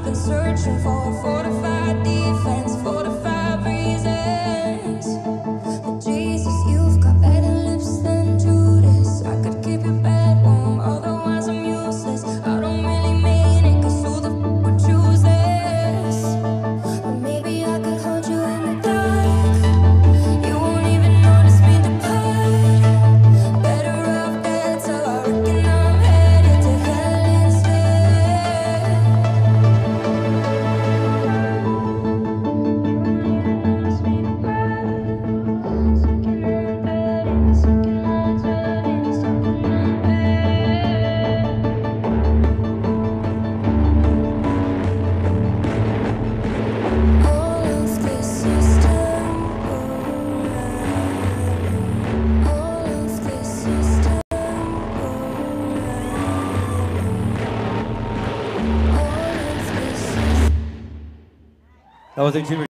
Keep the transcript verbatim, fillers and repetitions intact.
I've been searching for a fortified defense, fortified reasons. But Jesus, you've got better lips than Judas. I could keep your bed warm, otherwise I'm useless. I don't really mean it, cause who the f would choose this? Or maybe I could hold you in the dark. You won't even notice me depart. Better off dead, so I reckon I'm headed to hell instead. All of this is temporary. All of this is temporary. All of this is That was a